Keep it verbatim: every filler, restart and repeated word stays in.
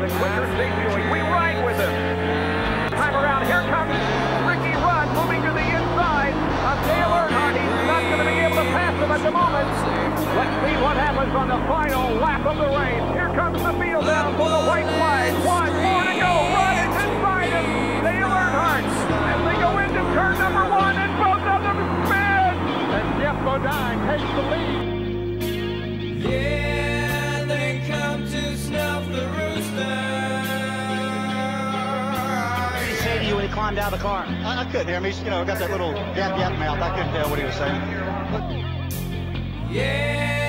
the quicker debuting. We ride with him. Time around, here comes Ricky Rudd moving to the inside of Dale Earnhardt. He's not going to be able to pass him at the moment. Let's see what happens on the final lap of the race. Here comes the field down for the white flag. One more to go. Rudd is inside of Dale Earnhardt as they go into turn number one, and both of them spin. And Jeff Bodine takes the lead. Yeah, they come to snuff the rooster. What did he say to you when he climbed out of the car? I, I couldn't hear him. He's, you know, got that little yap yap mouth. I couldn't tell what he was saying. Yeah.